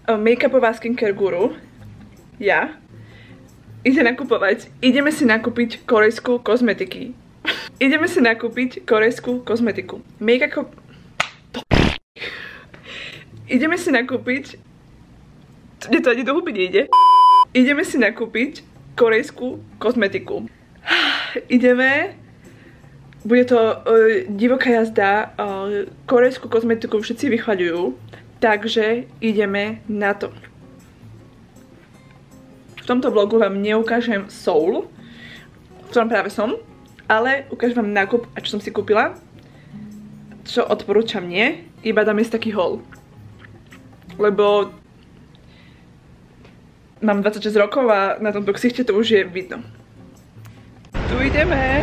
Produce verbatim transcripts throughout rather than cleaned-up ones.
make-upová skincare guru, ja, ide nakupovať. Ideme si nakúpiť korejskú kozmetiky. Ideme si nakúpiť korejskú kozmetiku. Make-up... Ideme si nakúpiť... Mne to ani do huby nejde. Ideme si nakúpiť korejskú kozmetiku. Ideme... Bude to uh, divoká jazda. Uh, korejskú kozmetiku všetci vychvaľujú. Takže ideme na to. V tomto vlogu vám neukážem Seoul, v ktorom práve som, ale ukážem vám nákup a čo som si kúpila. Čo odporúčam nie, iba dám si taký haul. Lebo mám dvadsaťšesť rokov a na tomto ksichte to už je vidno. Tu ideme.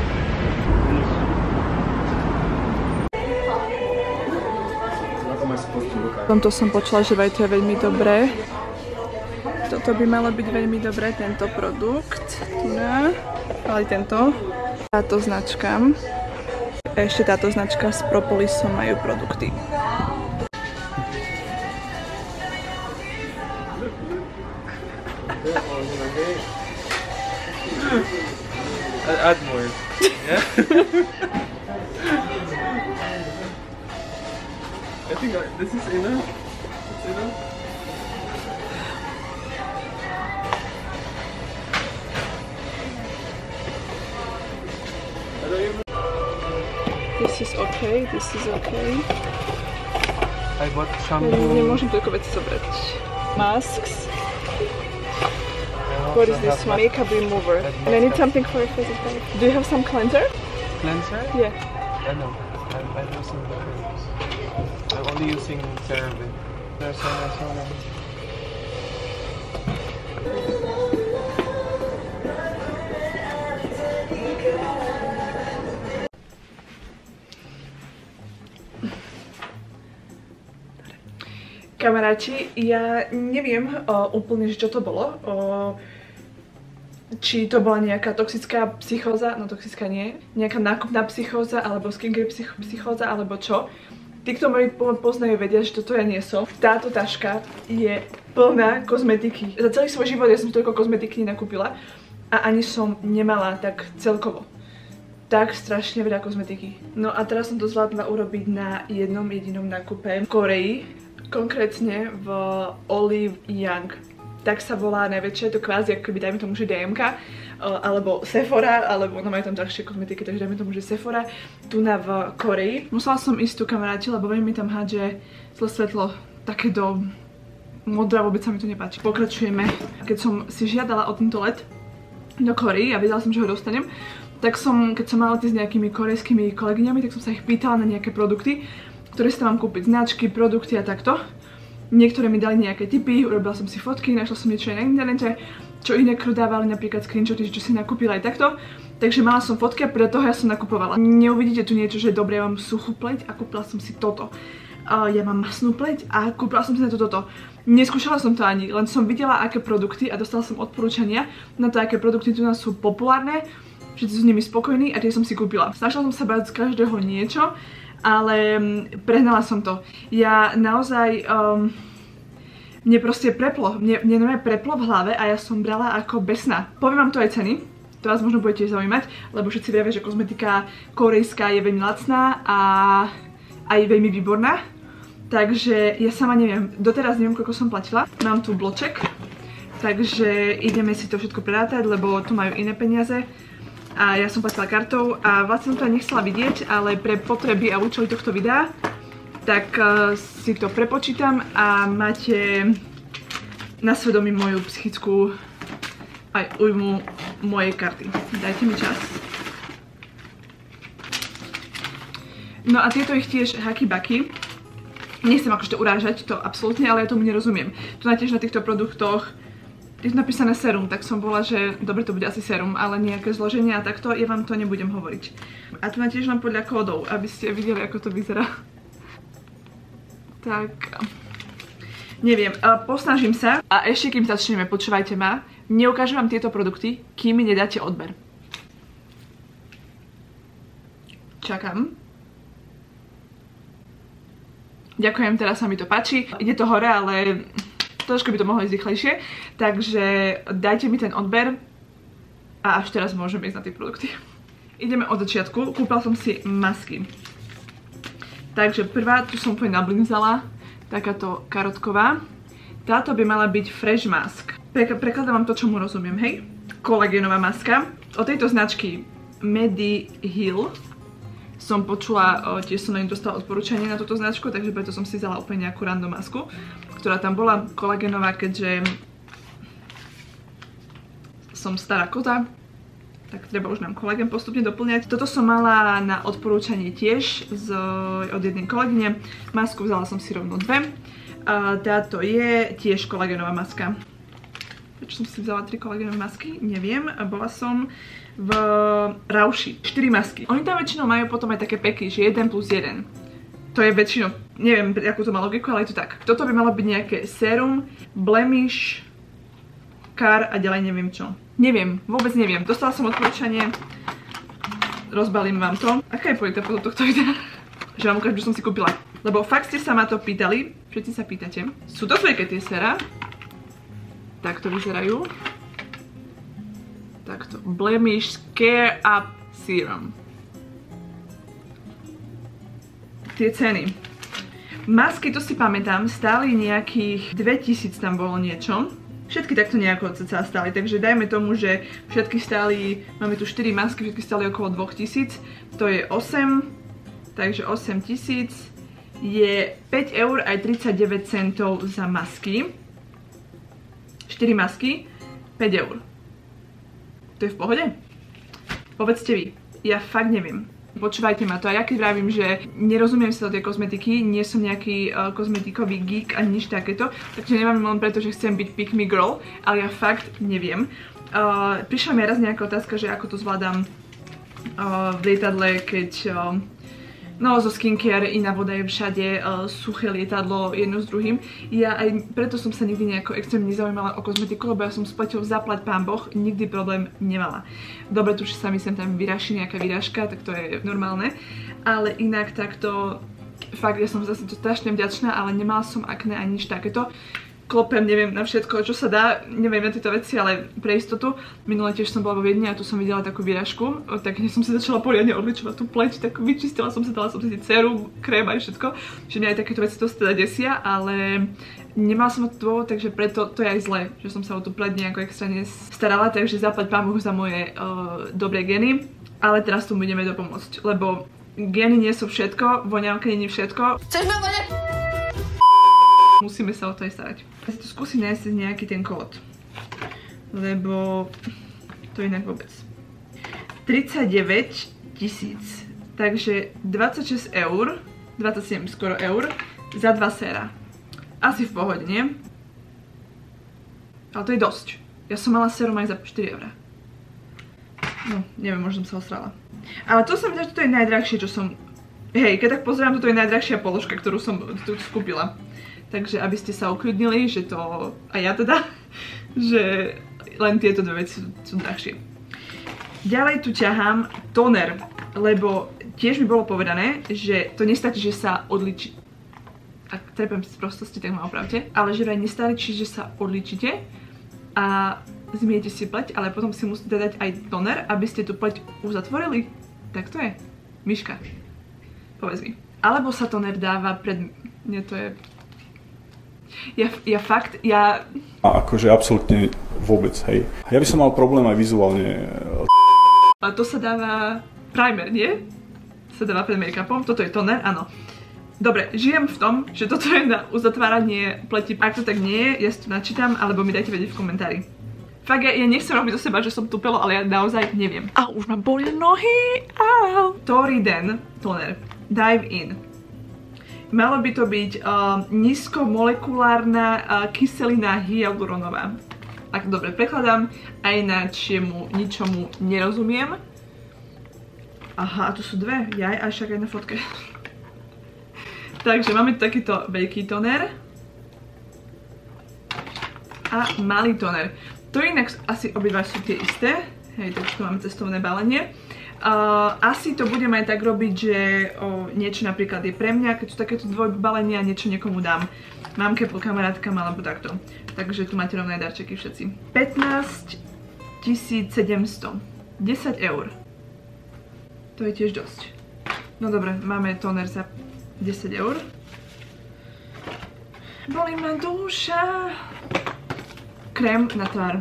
V tomto som počula, že to je veľmi dobré. Toto by malo byť veľmi dobré, tento produkt. No, ale tento. Táto značka. Ešte táto značka s propolisom majú produkty. Add more. Yeah? I think this is enough. It's enough. This is okay, this is okay. I bought shampoo. Nemôžem toľko veci zobrať. Masks. What is this one? Makeup remover. And I need something for your face as well. Do you have some cleanser? Cleanser? Yeah. I know. I'm, I'm using the I'm only using CeraVe. There's one, there's one. Kamaráti, ja neviem o, úplne, čo to bolo. O, či to bola nejaká toxická psychóza, no toxická nie, nejaká nákupná psychóza, alebo skincare psych psychóza, alebo čo. Tí, kto ma poznajú, vedia, že toto ja nie som. Táto taška je plná kozmetiky. Za celý svoj život ja som toľko kozmetiky nenakúpila a ani som nemala tak celkovo. Tak strašne veľa kozmetiky. No a teraz som to zvládla urobiť na jednom jedinom nákupe v Koreji. Konkrétne v Olive Young. Tak sa volá najväčšie, to kvázi ako keby dajme tomu, že dé em ká, alebo Sephora, alebo no majú tam ďalšie kozmetiky, takže dajme tomu, že Sephora, tu na v Koreji. Musela som ísť tu, kamaráti, lebo veľmi mi tam hádže zle svetlo také do modra, vôbec sa mi to nepáči. Pokračujeme. Keď som si žiadala o tento let do Koreji a vedela som, že ho dostanem, tak som, keď som mala ísť s nejakými korejskými kolegyňami, tak som sa ich pýtala na nejaké produkty, ktoré si tam mám kúpiť, značky, produkty a takto. Niektoré mi dali nejaké tipy, urobila som si fotky, našla som niečo aj na internete, čo iné crew dávali napríklad screenshoty, čo si nakúpila aj takto. Takže mala som fotky a pre toho ja som nakupovala. Neuvidíte tu niečo, že dobre, ja mám suchú pleť a kúpila som si toto. Uh, ja mám masnú pleť a kúpila som si na to toto. Neskúšala som to ani, len som videla, aké produkty a dostala som odporúčania na to, aké produkty tu nás sú populárne. Všetci sú s nimi spokojní a tie som si kúpila. Snažila som sa brať z každého niečo, ale prehnala som to. Ja naozaj, um, mne proste preplo, mne, mne normálne preplo v hlave a ja som brala ako besná. Poviem vám to aj ceny, to vás možno bude tiež zaujímať, lebo všetci vieme, že kozmetika korejská je veľmi lacná a aj veľmi výborná. Takže ja sama neviem, doteraz neviem, koľko som platila. Mám tu bloček, takže ideme si to všetko prerátať, lebo tu majú iné peniaze. A ja som platila kartou a vlastne som to aj nechcela vidieť, ale pre potreby a účely tohto videa, tak uh, si to prepočítam a máte na svedomí moju psychickú aj ujmu mojej karty. Dajte mi čas. No a tieto ich tiež haky-baky. Nechcem akože to urážať, to absolútne, ale ja tomu nerozumiem. Tu na tiež na týchto produktoch je tu napísané serum, tak som bola, že dobre, to bude asi serum, ale nejaké zloženie a takto, ja vám to nebudem hovoriť. A tu na tiež mám podľa kódov, aby ste videli, ako to vyzerá. Tak, neviem, posnažím sa. A ešte kým začneme, počúvajte ma, neukážem vám tieto produkty, kým mi nedáte odber. Čakám. Ďakujem, teraz sa mi to páči. Ide to hore, ale trošku by to mohlo ísť rýchlejšie, takže dajte mi ten odber a až teraz môžeme ísť na tie produkty. Ideme od začiatku, kúpila som si masky. Takže prvá, tu som úplne nablinzala, takáto karotková. Táto by mala byť Fresh Mask. Pre, prekladám vám to, čo mu rozumiem, hej? Kolagénová maska. Od tejto značky Mediheal som počula, o, tiež som na ňu dostala odporúčanie na túto značku, takže preto som si vzala úplne nejakú random masku, ktorá tam bola kolagénová, keďže som stará koza, tak treba už nám kolagén postupne doplňať. Toto som mala na odporúčanie tiež z, od jednej kolegyne. Masku vzala som si rovno dve. A táto je tiež kolagénová maska. Prečo som si vzala tri kolagénové masky? Neviem. Bola som v Rauši. štyri masky. Oni tam väčšinou majú potom aj také peky, že jeden plus jeden. To je väčšinou, neviem, akú to má logiku, ale je to tak. Toto by malo byť nejaké sérum, blemish, kár a ďalej neviem čo. Neviem, vôbec neviem. Dostala som odporúčanie. Rozbalím vám to. Aká je pointa potom tohto videa? Že vám ukážem, že som si kúpila. Lebo fakt ste sa ma to pýtali. Všetci sa pýtate. Sú to tvojke tie séra. Takto vyzerajú. Takto. Blemish Scare Up Serum. Tie ceny. Masky, to si pamätám, stáli nejakých dvetisíc, tam bolo niečo. Všetky takto nejako cca stáli, takže dajme tomu, že všetky stáli, máme tu štyri masky, všetky stáli okolo dvetisíc. To je osem, takže osem tisíc je päť eur aj tridsaťdeväť centov za masky. štyri masky, päť eur. To je v pohode? Povedzte vy, ja fakt neviem. Počúvajte ma to a ja keď vravím, že nerozumiem sa do tej kozmetiky, nie som nejaký uh, kozmetikový geek ani nič takéto, takže neviem len preto, že chcem byť pick me girl, ale ja fakt neviem. Uh, prišla mi raz nejaká otázka, že ako to zvládam uh, v lietadle, keď uh, no zo skincare, iná voda je všade, uh, suché lietadlo jedno s druhým. Ja aj preto som sa nikdy nejako extrémne nezaujímala o kozmetiku, lebo ja som s pleťou zaplať pán Boh nikdy problém nemala. Dobre, tu sa mi sem tam vyráši nejaká vyrážka, tak to je normálne, ale inak takto fakt ja som zase to strašne vďačná, ale nemala som akné ani nič takéto. Klopem, neviem, na všetko, čo sa dá, neviem na tieto veci, ale pre istotu. Minule tiež som bola vo Viedni a tu som videla takú výražku, tak hneď som si začala poriadne odličovať tú pleť, tak vyčistila som sa, dala som si sérum, krém aj všetko, že mňa aj takéto veci to teda desia, ale nemala som to dôvod, takže preto to je aj zle, že som sa o tú pleť nejako extra nestarala, takže zaplať pán Boh za moje uh, dobré geny, ale teraz tu budeme dopomôcť, lebo geny nie sú všetko, voňavka nie je všetko. Chceš ma voňať? Musíme sa o to aj starať. Ja si tu skúsim nájsť nejaký ten kód, lebo to inak vôbec. tridsaťdeväť tisíc, takže dvadsaťšesť eur, dvadsaťsedem skoro eur, za dva séra. Asi v pohode, nie? Ale to je dosť. Ja som mala sérum aj za štyri eurá. No, neviem, možno som sa osrala. Ale to sa mi zdá, že to je najdrahšie, čo som... Hej, keď tak pozerám, toto je najdrahšia položka, ktorú som tu skúpila. Takže aby ste sa ukľudnili, že to, a ja teda, že len tieto dve veci sú, sú drahšie. Ďalej tu ťahám toner, lebo tiež mi bolo povedané, že to nestačí, že sa odličí. Ak trepem z prostosti, tak ma opravte. Ale že vraj nestačí, že sa odličíte a zmiete si pleť, ale potom si musíte dať aj toner, aby ste tú pleť uzatvorili. Tak to je. Myška. Povedz mi. Alebo sa toner dáva pred... Nie, to je... Ja, ja fakt, ja... A akože absolútne vôbec, hej. Ja by som mal problém aj vizuálne. A to sa dáva primer, nie? Sa dáva pred make-upom, toto je toner, áno. Dobre, žijem v tom, že toto je na uzatváranie pleti. Ak to tak nie je, ja si to načítam, alebo mi dajte vedieť v komentári. Fakt, ja, ja nechcem robiť do seba, že som tupelo, ale ja naozaj neviem. A už ma boli nohy, au. Toriden toner, dive in. Malo by to byť uh, nízkomolekulárna uh, kyselina hyaluronová. Ak to dobre prekladám, a ináč mu ničomu nerozumiem. Aha, tu sú dve, jaj, až však aj na fotke. Takže máme tu takýto veľký toner a malý toner. To inak asi obidva sú tie isté. Hej, takže tu máme cestovné balenie. Uh, asi to budem aj tak robiť, že o, niečo napríklad je pre mňa, keď sú takéto dvojbalenia, niečo niekomu dám. Mamke, po kamarátkam alebo takto. Takže tu máte rovné darčeky všetci. pätnásť tisíc sedemsto. desať eur. To je tiež dosť. No dobre, máme tóner za desať eur. Bolí ma duša. Krém na tvár.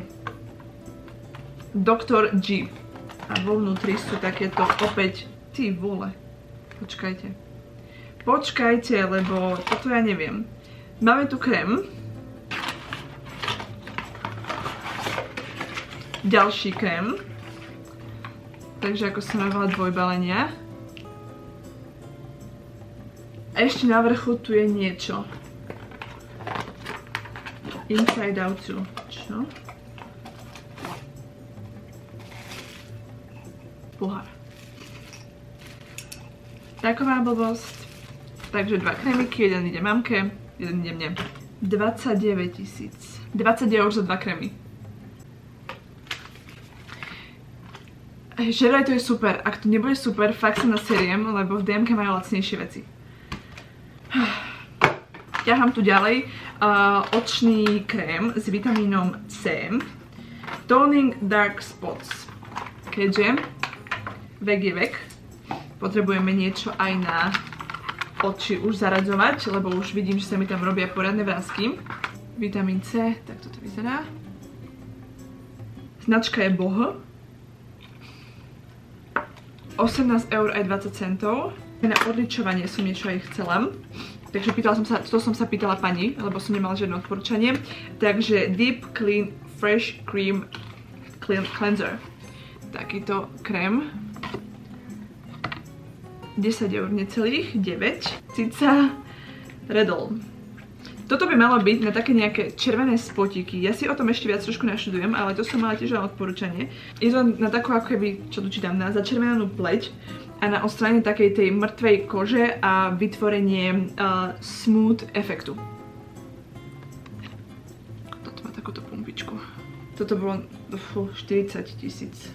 doktor G. A vo vnútri sú takéto opäť... Ty vole. Počkajte. Počkajte, lebo toto ja neviem. Máme tu krém. Ďalší krém. Takže ako som hovorila, dvojbalenia. A ešte na vrchu tu je niečo. Inside out. Čo? Pohár. Taková blbosť. Takže dva krémiky, jeden ide mamke, jeden ide mne. dvadsaťdeväť tisíc. dvadsať eur za dva krémy. Že vraj to je super. Ak to nebude super, fakt sa naseriem, lebo v dé emke majú lacnejšie veci. Ťahám tu ďalej uh, očný krém s vitamínom C. Toning Dark Spots. Keďže vek je vek, potrebujeme niečo aj na oči už zaradzovať, lebo už vidím, že sa mi tam robia poriadne vrásky. Vitamín C, tak toto vyzerá. Značka je Boh. osemnásť eur aj dvadsať centov. Na odličovanie som niečo aj chcela. Takže pýtala som sa, to som sa pýtala pani, lebo som nemala žiadne odporúčanie. Takže Deep Clean Fresh Cream Clean Cleanser. Takýto krém. desať eur necelých, deväť. Cica Redol. Toto by malo byť na také nejaké červené spotíky. Ja si o tom ešte viac trošku naštudujem, ale to som mala tiež na odporúčanie. Je to na takú, ako keby, čo tu čítam, na začervenanú pleť a na odstránenie takej tej mŕtvej kože a vytvorenie uh, smooth efektu. Toto má takúto pumpičku. Toto bolo fú, štyridsať tisíc.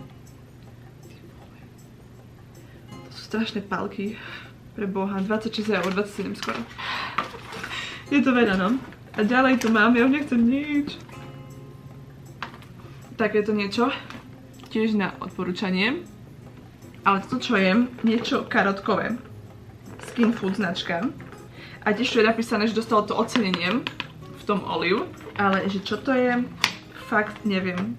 To sú strašné palky. Pre Boha, dvadsaťšesť eur, dvadsaťsedem skoro. Je to veľa, no. A ďalej tu mám, ja už nechcem nič. Takéto niečo. Tiež na odporúčanie. Ale to, čo je, niečo karotkové. Skin Food značka. A tiež tu je napísané, že dostalo to ocenenie v tom olive. Ale že čo to je, fakt neviem.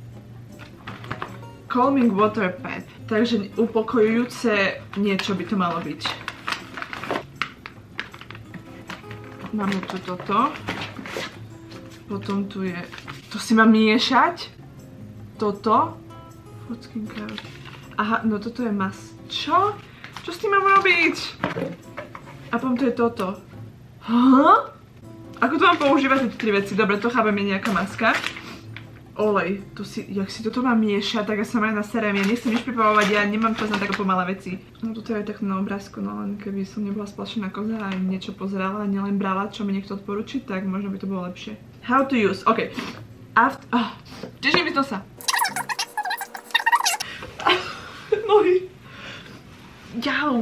Calming Water Pad. Takže upokojujúce niečo by to malo byť. Máme tu toto. Potom tu je... To si mám miešať? Toto. Food Skin Care. Aha, no toto je mas... Čo? Čo s tým mám robiť? A potom to je toto. Huh? Ako to mám používať tieto tri veci? Dobre, to chápem, je nejaká maska. Olej. To si, jak si toto mám miešať, tak ja som aj na serém. Ja nechcem nič pripravovať, ja nemám čas na také pomalé veci. No toto je aj takto na obrázku, no len keby som nebola splašená koza a niečo pozerala a nielen brala, čo mi niekto odporúči, tak možno by to bolo lepšie. How to use, ok. After, oh, teží mi z nosa. Nohy. Jau.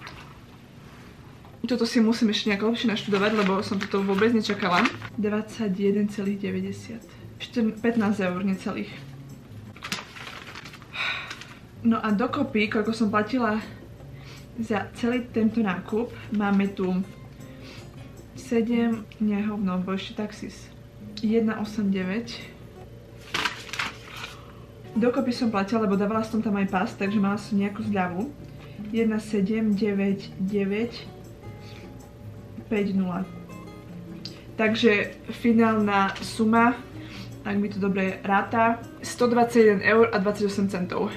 Toto si musím ešte nejako lepšie naštudovať, lebo som toto vôbec nečakala. dvadsaťjeden celých deväťdesiat. pätnásť eur necelých. No a dokopy, koľko som platila za celý tento nákup, máme tu sedem, nehovno, bo ešte taxis. jedna osemdesiatdeväť. Dokopy som platila, lebo dávala som tam aj pas, takže mala som nejakú zľavu. jedna sedem deväť deväť päť nula. Takže finálna suma, ak mi to dobre ráta, stodvadsaťjeden eur a dvadsaťosem centov.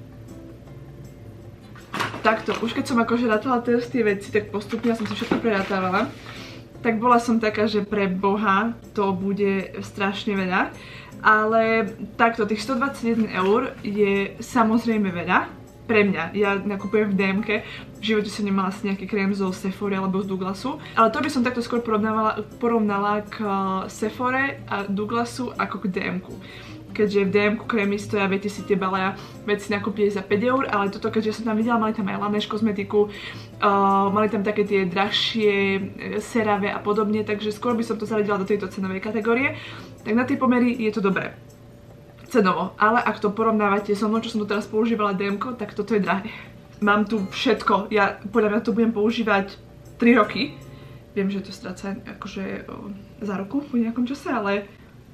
Takto, už keď som akože rátala teraz tie veci, tak postupne som si všetko prerátávala. Tak bola som taká, že pre Boha to bude strašne veľa. Ale takto, tých stodvadsaťjeden eur je samozrejme veľa. Pre mňa, ja nakupujem v dé emke, v živote som nemala asi nejaký krém zo Sephory alebo z Douglasu, ale to by som takto skôr porovnala, porovnala k Sephore a Douglasu ako k dé emku. keďže v dé emku krémy stoja, viete si tie balea veci nakúpiť za päť eur, ale toto, keďže som tam videla, mali tam aj Laneige kozmetiku, uh, mali tam také tie drahšie, CeraVe a podobne, takže skôr by som to zaradila do tejto cenovej kategórie, tak na tie pomery je to dobré. Cenovo, ale ak to porovnávate so mnou, čo som tu teraz používala dé emko, tak toto je drahé. Mám tu všetko, ja podľa mňa to budem používať tri roky. Viem, že to stráca akože o, za roku po nejakom čase, ale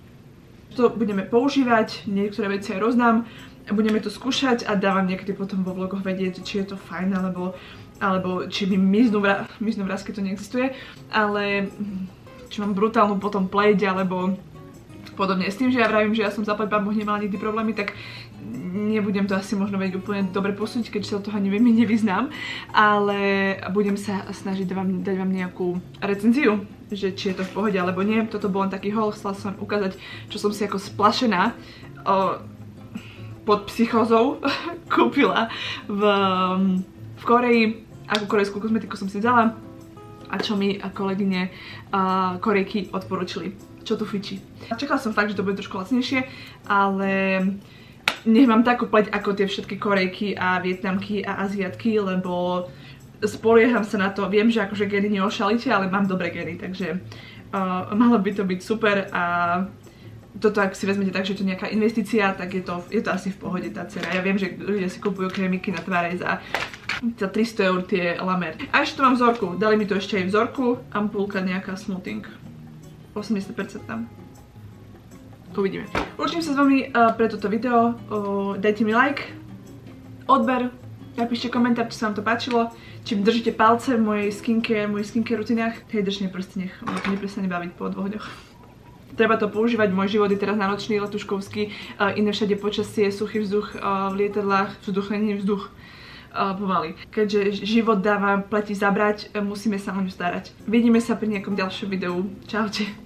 to budeme používať, niektoré veci aj roznám, budeme to skúšať a dávam niekedy potom vo vlogoch vedieť, či je to fajn, alebo, alebo či mi miznú, vrá, miznú vrásky, to neexistuje, ale či mám brutálnu potom pleť, alebo podobne. S tým, že ja vravím, že ja som zaplať bambu nemala nikdy problémy, tak nebudem to asi možno vedieť úplne dobre posúdiť, keďže sa od toho ani veľmi nevyznám, ale budem sa snažiť dať vám, dať vám nejakú recenziu, že či je to v pohode alebo nie. Toto bol len taký haul, chcela som vám ukázať, čo som si ako splašená o, pod psychózou kúpila v, v Koreji, akú korejskú kozmetiku som si vzala a čo mi kolegyne uh, Korejky odporúčili, čo tu fičí. Čakala som fakt, že to bude trošku lacnejšie, ale nech mám takú pleť ako tie všetky Korejky a Vietnamky a Aziatky, lebo spolieham sa na to. Viem, že akože gény neošalíte, ale mám dobré gény, takže uh, malo by to byť super a toto, ak si vezmete tak, že je to nejaká investícia, tak je to, je to asi v pohode tá cena. Ja viem, že ľudia si kupujú krémiky na tváre za, za tristo eur tie La Mer. A ešte tu mám vzorku, dali mi tu ešte aj vzorku, ampulka nejaká Smoothing, osemdesiat percent tam. Uvidíme. Učím sa s vami uh, pre toto video, uh, dajte mi like, odber, napíšte komentár, či sa vám to páčilo, či držíte palce v mojej skincare, v mojich skincare rutinách. Hej, drž mi prsty, nech ma to neprestane baviť po dvoch dňoch. Treba to používať, môj život je teraz náročný, letuškovský, uh, iné všade počasie, suchý vzduch uh, v lietadlách, vzduch, nie vzduch, uh, pomaly. Keďže život dáva pleti zabrať, uh, musíme sa o ňu starať. Vidíme sa pri nejakom ďalšom videu. Čaute.